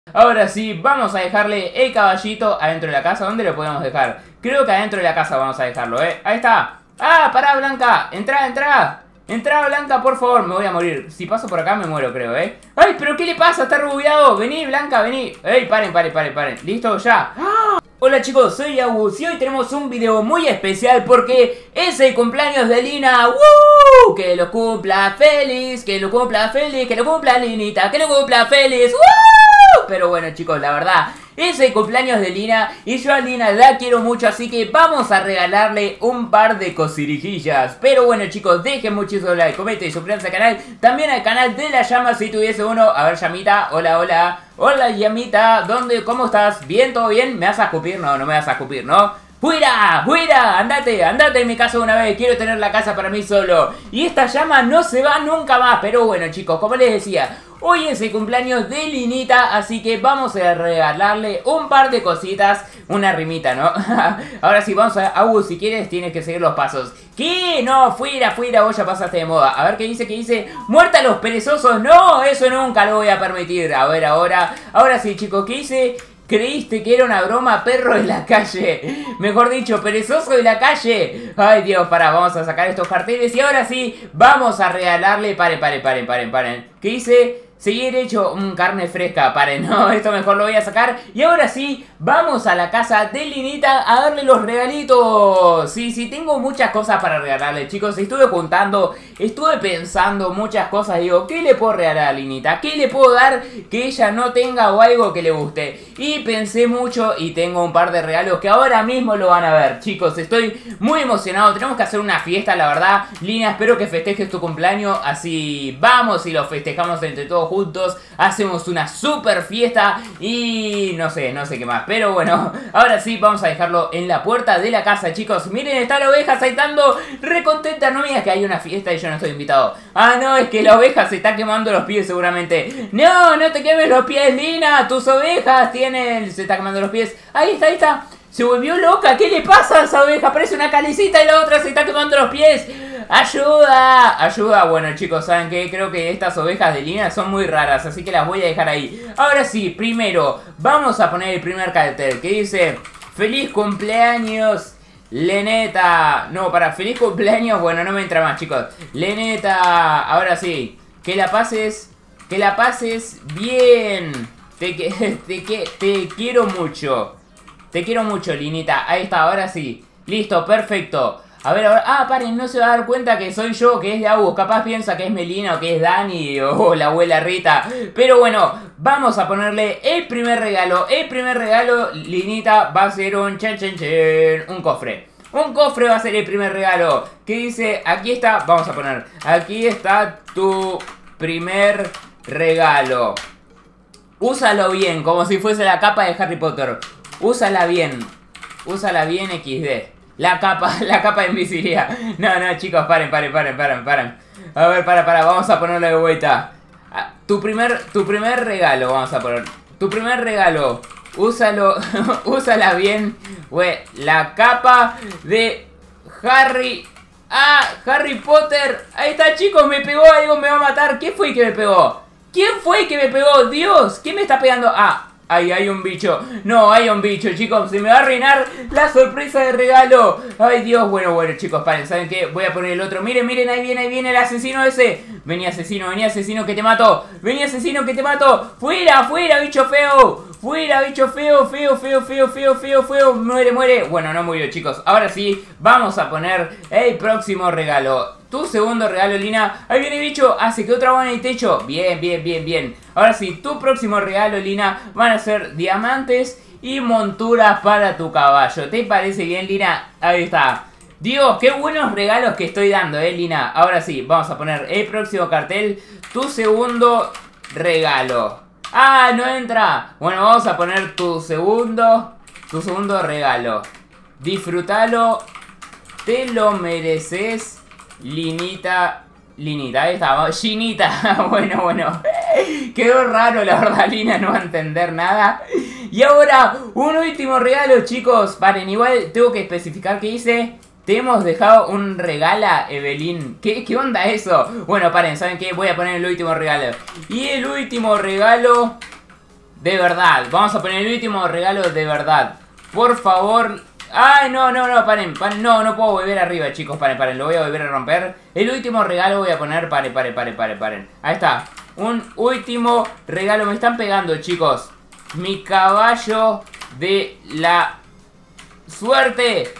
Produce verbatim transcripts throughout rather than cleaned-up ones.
Ahora sí, vamos a dejarle el caballito adentro de la casa. ¿Dónde lo podemos dejar? Creo que adentro de la casa vamos a dejarlo, ¿eh? Ahí está. ¡Ah, pará, Blanca! ¡Entrá, entrá! ¡Entrá, Blanca, por favor! Me voy a morir. Si paso por acá me muero, creo, ¿eh? ¡Ay, pero qué le pasa! ¡Está rubiado! Vení, Blanca, vení. ¡Ey, paren, paren, paren, paren! ¿Listo? ¡Ya! ¡Ah! Hola chicos, soy Agus y hoy tenemos un video muy especial porque es el cumpleaños de Lina. ¡Woo! Que lo cumpla feliz, que lo cumpla feliz, que lo cumpla Linita, que lo cumpla feliz. ¡Woo! Pero bueno chicos, la verdad, es el cumpleaños de Lina y yo a Lina la quiero mucho, así que vamos a regalarle un par de cosirijillas. Pero bueno chicos, dejen muchísimo like, comenten y suscríbanse al canal. También al canal de la llama si tuviese uno. A ver, llamita, hola, hola. Hola llamita, ¿dónde? ¿Cómo estás? ¿Bien? ¿Todo bien? ¿Me vas a escupir? No, no me vas a escupir, ¿no? ¡Fuera! ¡Fuera! ¡Andate! ¡Andate en mi casa una vez! Quiero tener la casa para mí solo. Y esta llama no se va nunca más. Pero bueno chicos, como les decía, hoy es el cumpleaños de Linita, así que vamos a regalarle un par de cositas. Una rimita, ¿no? Ahora sí, vamos a... Agus, si quieres tienes que seguir los pasos. ¿Qué? No, fuera, fuera, vos ya pasaste de moda. A ver qué dice, qué dice. ¡Muerta a los perezosos! ¡No! Eso nunca lo voy a permitir. A ver, ahora... Ahora sí, chicos, ¿qué dice? ¿Creíste que era una broma, perro de la calle? Mejor dicho, perezoso de la calle. Ay, Dios, pará, vamos a sacar estos carteles. Y ahora sí, vamos a regalarle... Paren, paren, paren, paren, paren. ¿Qué dice? Seguir hecho mmm, carne fresca, paren, no, esto mejor lo voy a sacar. Y ahora sí, vamos a la casa de Linita a darle los regalitos. Sí, sí, tengo muchas cosas para regalarle, chicos. Estuve juntando, estuve pensando muchas cosas. Digo, ¿qué le puedo regalar a Linita? ¿Qué le puedo dar que ella no tenga o algo que le guste? Y pensé mucho y tengo un par de regalos que ahora mismo lo van a ver. Chicos, estoy muy emocionado. Tenemos que hacer una fiesta, la verdad. Lina, espero que festejes tu cumpleaños. Así vamos y lo festejamos entre todos juntos, hacemos una super fiesta y no sé, no sé qué más. Pero bueno, ahora sí vamos a dejarlo en la puerta de la casa, chicos. Miren, está la oveja saltando re contenta. No me digas que hay una fiesta y yo no estoy invitado. Ah, no, es que la oveja se está quemando los pies seguramente. No, no te quemes los pies, Lina. Tus ovejas tienen... Se está quemando los pies. Ahí está, ahí está. Se volvió loca. ¿Qué le pasa a esa oveja? Parece una calicita y la otra se está quemando los pies. ¡Ayuda! ¡Ayuda! Bueno chicos, ¿saben qué? Creo que estas ovejas de Lina son muy raras, así que las voy a dejar ahí. Ahora sí, primero, vamos a poner el primer cartel que dice: ¡Feliz cumpleaños, Leneta! No, para, feliz cumpleaños, bueno, no me entra más chicos. Leneta, ahora sí, que la pases, que la pases bien. Te, te, te, te quiero mucho. Te quiero mucho, Linita. Ahí está, ahora sí. Listo, perfecto. A ver, ahora... Ah, paren, no se va a dar cuenta que soy yo, que es de Agus. Capaz piensa que es Melina o que es Dani o la abuela Rita. Pero bueno, vamos a ponerle el primer regalo. El primer regalo, Linita, va a ser un chen chen chen. Un cofre. Un cofre va a ser el primer regalo. ¿Qué dice? Aquí está, vamos a poner. Aquí está tu primer regalo. Úsalo bien, como si fuese la capa de Harry Potter. Úsala bien. Úsala bien equis de. La capa, la capa de invisibilidad. No, no, chicos, paren, paren, paren, paren, paren. A ver, para, para, vamos a ponerlo de vuelta. Ah, tu primer, tu primer regalo, vamos a poner. Tu primer regalo. Úsalo, úsala bien. Güey, la capa de Harry. Ah, Harry Potter. Ahí está, chicos, me pegó, algo me va a matar. ¿Quién fue el que me pegó? ¿Quién fue el que me pegó? Dios, ¿quién me está pegando? Ah. Ay, hay un bicho. No, hay un bicho, chicos. Se me va a arruinar la sorpresa de regalo. Ay, Dios. Bueno, bueno, chicos, paren. ¿Saben qué? Voy a poner el otro. Miren, miren, ahí viene, ahí viene el asesino ese. Vení, asesino, vení, asesino, que te mato. Vení, asesino, que te mato. ¡Fuera, fuera, bicho feo! ¡Fuera, bicho feo, feo, feo, feo, feo, feo, feo! Muere, muere. Bueno, no murió, chicos. Ahora sí, vamos a poner el próximo regalo. Tu segundo regalo, Lina. Ahí viene el bicho. Ah, se quedó trabado en el techo. Bien, bien, bien, bien. Ahora sí, tu próximo regalo, Lina, van a ser diamantes y monturas para tu caballo. ¿Te parece bien, Lina? Ahí está. Dios, qué buenos regalos que estoy dando, eh, Lina. Ahora sí, vamos a poner el próximo cartel. Tu segundo regalo. Ah, no entra. Bueno, vamos a poner tu segundo, tu segundo regalo. Disfrútalo. Te lo mereces. Linita, Linita, ahí está, Ginita. Bueno, bueno, quedó raro la verdad, Lina no va a entender nada. Y ahora, un último regalo, chicos. Paren, igual tengo que especificar qué dice. Te hemos dejado un regalo, Evelyn. ¿Qué, ¿Qué onda eso? Bueno, paren, ¿saben qué? Voy a poner el último regalo. Y el último regalo de verdad. Vamos a poner el último regalo de verdad. Por favor. Ay, no, no, no, paren, paren. No, no puedo volver arriba, chicos. Paren, paren, lo voy a volver a romper. El último regalo voy a poner. Paren, paren, paren, paren, paren. Ahí está. Un último regalo. Me están pegando, chicos. Mi caballo de la suerte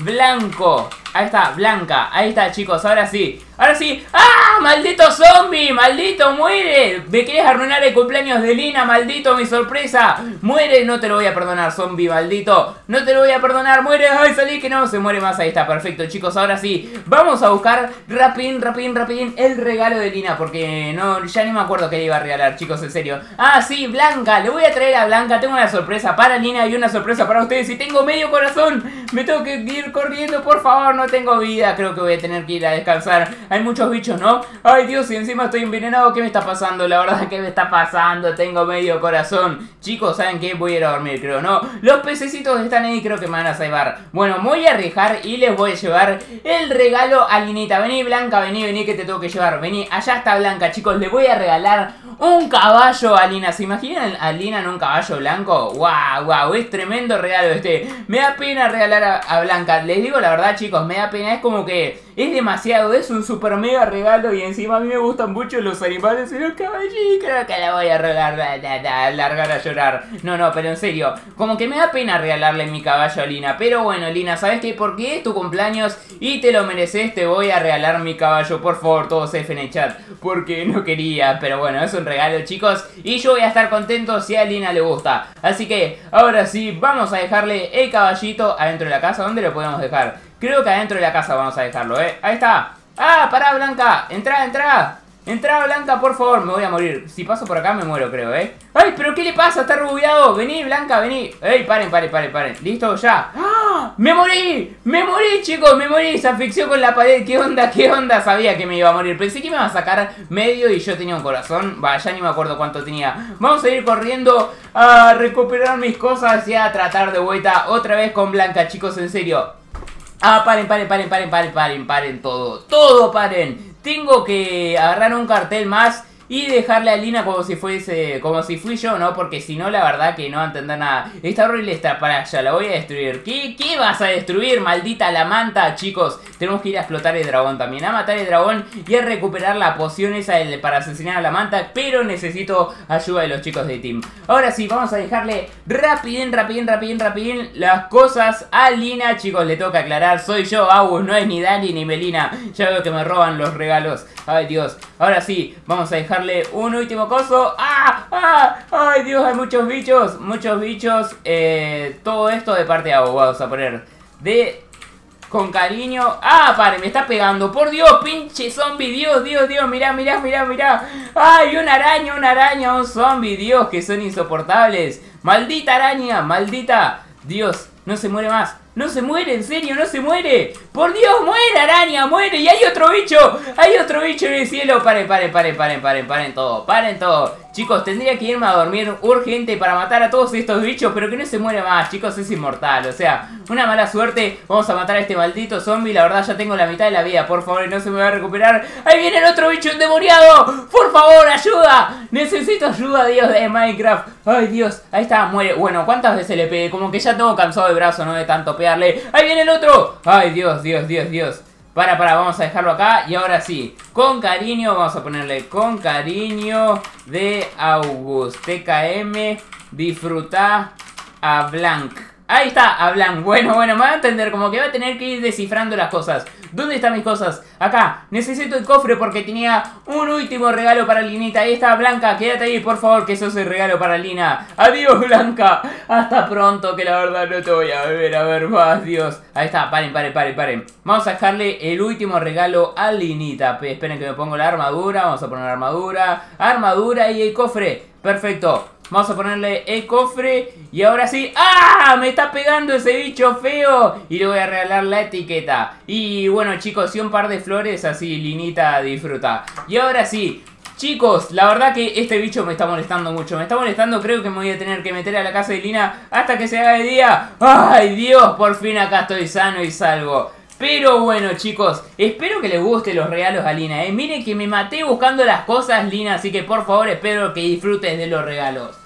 blanco. Ahí está, blanca. Ahí está, chicos, ahora sí. Ahora sí. ¡Ah! ¡Maldito zombie! ¡Maldito, muere! ¿Me quieres arruinar el cumpleaños de Lina? ¡Maldito, mi sorpresa! ¡Muere! No te lo voy a perdonar, zombie, maldito. No te lo voy a perdonar. ¡Muere! ¡Ay, salí que no! Se muere más. Ahí está, perfecto, chicos. Ahora sí. Vamos a buscar rapidín, rapidín, rapidín el regalo de Lina. Porque no, ya ni me acuerdo qué le iba a regalar, chicos, en serio. Ah, sí, Blanca. Le voy a traer a Blanca. Tengo una sorpresa para Lina y una sorpresa para ustedes. Y tengo medio corazón. Me tengo que ir corriendo, por favor. No tengo vida. Creo que voy a tener que ir a descansar. Hay muchos bichos, ¿no? Ay, Dios, y encima estoy envenenado. ¿Qué me está pasando? La verdad, ¿qué me está pasando? Tengo medio corazón. Chicos, ¿saben qué? Voy a ir a dormir, creo, ¿no? Los pececitos están ahí, creo que me van a salvar. Bueno, me voy a arriesgar y les voy a llevar el regalo a Linita. Vení, Blanca, vení, vení, que te tengo que llevar. Vení, allá está Blanca, chicos. Les voy a regalar un caballo a Lina. ¿Se imaginan a Lina en un caballo blanco? ¡Wow, wow! Es tremendo regalo este. Me da pena regalar a, a Blanca. Les digo la verdad, chicos, me da pena. Es como que es demasiado. Es un super mega regalo y encima a mí me gustan mucho los animales y los caballitos. Creo que la voy a regalar, a largar a llorar. No, no, pero en serio, como que me da pena regalarle mi caballo a Lina. Pero bueno, Lina, ¿sabes qué? Porque es tu cumpleaños y te lo mereces, te voy a regalar mi caballo. Por favor, todos F en el chat, porque no quería. Pero bueno, es un regalo, chicos, y yo voy a estar contento si a Lina le gusta. Así que, ahora sí, vamos a dejarle el caballito adentro de la casa. ¿Dónde lo podemos dejar? Creo que adentro de la casa vamos a dejarlo, ¿eh? Ahí está. ¡Ah, pará, Blanca! ¡Entrá, entrá! ¡Entrá, Blanca, por favor! Me voy a morir. Si paso por acá me muero, creo, ¿eh? ¡Ay, pero qué le pasa! ¡Está rubiado! ¡Vení, Blanca, vení! ¡Ey, paren, paren, paren, paren! ¿Listo? ¡Ya! ¡Ah! ¡Me morí! ¡Me morí, chicos! ¡Me morí! Se asfixió con la pared. ¿Qué onda? ¿Qué onda? Sabía que me iba a morir. Pensé que me iba a sacar medio y yo tenía un corazón. Va, ya ni me acuerdo cuánto tenía. Vamos a ir corriendo a recuperar mis cosas y a tratar de vuelta otra vez con Blanca, chicos, en serio. Ah, paren, paren, paren, paren, paren, paren, paren todo. Todo paren. Tengo que agarrar un cartel más y dejarle a Lina como si fuese, como si fui yo, ¿no? Porque si no, la verdad que no va a entender nada. Está horrible esta playa, la voy a destruir. ¿Qué, qué vas a destruir, maldita la manta? Chicos, tenemos que ir a explotar el dragón también, a matar el dragón y a recuperar la poción esa para asesinar a la manta. Pero necesito ayuda de los chicos de Team. Ahora sí, vamos a dejarle rapidín, rapidín, rapidín, rapidín las cosas a Lina. Chicos, le tengo que aclarar, soy yo, Agus, no es ni Dani ni Melina. Ya veo que me roban los regalos. Ay, Dios. Ahora sí, vamos a dejarle un último coso. ¡Ah! ¡Ah! ¡Ay, Dios! Hay muchos bichos. Muchos bichos. Eh, todo esto de parte de Agus. Vamos a poner de... con cariño. ¡Ah! Pare, me está pegando. ¡Por Dios! ¡Pinche zombie! ¡Dios, Dios, Dios! Mirá, mirá, mirá, mirá. ¡Ay! Una araña, una araña, un zombie. Dios, que son insoportables. ¡Maldita araña! ¡Maldita! Dios, no se muere más. ¡No se muere! ¡En serio! ¡No se muere! ¡Por Dios! ¡Muere, araña! ¡Muere! ¡Y hay otro bicho! ¡Hay otro bicho en el cielo! ¡Paren, paren, paren, paren, paren! ¡Paren todo! ¡Paren todo! Chicos, tendría que irme a dormir urgente para matar a todos estos bichos, pero que no se muere más, chicos, es inmortal. O sea, una mala suerte. Vamos a matar a este maldito zombie. La verdad ya tengo la mitad de la vida, por favor, y no se me va a recuperar. ¡Ahí viene el otro bicho endemoniado! ¡Por favor, ayuda! Necesito ayuda, Dios de Minecraft. ¡Ay, Dios! Ahí está, muere. Bueno, ¿cuántas veces le pegué? Como que ya tengo cansado el brazo, ¿no? De tanto pegarle. ¡Ahí viene el otro! ¡Ay, Dios, Dios, Dios, Dios! Para, para, vamos a dejarlo acá. Y ahora sí, con cariño, vamos a ponerle con cariño de August. T K M, disfruta a Blanc. Ahí está, a Blanc. Bueno, bueno, me va a entender, como que va a tener que ir descifrando las cosas. ¿Dónde están mis cosas? Acá, necesito el cofre porque tenía un último regalo para Linita. Ahí está, Blanca, quédate ahí, por favor, que eso es el regalo para Lina. Adiós, Blanca. Hasta pronto, que la verdad no te voy a ver a ver más, Dios. Ahí está, paren, paren, paren, paren. Vamos a dejarle el último regalo a Linita. Esperen que me pongo la armadura, vamos a poner la armadura. Armadura y el cofre, perfecto. Vamos a ponerle el cofre. Y ahora sí. ¡Ah! Me está pegando ese bicho feo. Y le voy a regalar la etiqueta. Y bueno, chicos, y un par de flores. Así Linita disfruta. Y ahora sí, chicos, la verdad que este bicho me está molestando mucho. Me está molestando, creo que me voy a tener que meter a la casa de Lina hasta que se haga de día. ¡Ay, Dios! Por fin acá estoy sano y salvo. Pero bueno, chicos, espero que les gusten los regalos a Lina, ¿eh? Miren que me maté buscando las cosas, Lina, así que por favor espero que disfrutes de los regalos.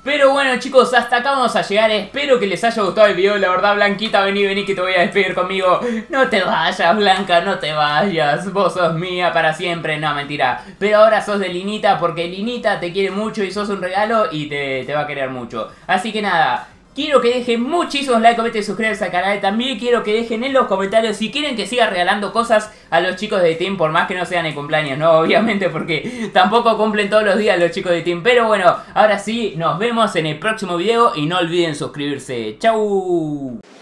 Pero bueno chicos, hasta acá vamos a llegar. Espero que les haya gustado el video. La verdad, Blanquita, vení, vení que te voy a despedir conmigo. No te vayas, Blanca, no te vayas. Vos sos mía para siempre. No, mentira. Pero ahora sos de Linita porque Linita te quiere mucho y sos un regalo y te, te va a querer mucho. Así que nada, quiero que dejen muchísimos likes, comenten y suscríbanse al canal. También quiero que dejen en los comentarios si quieren que siga regalando cosas a los chicos de Team, por más que no sean en cumpleaños, ¿no? Obviamente, porque tampoco cumplen todos los días los chicos de Team. Pero bueno, ahora sí, nos vemos en el próximo video y no olviden suscribirse. ¡Chau!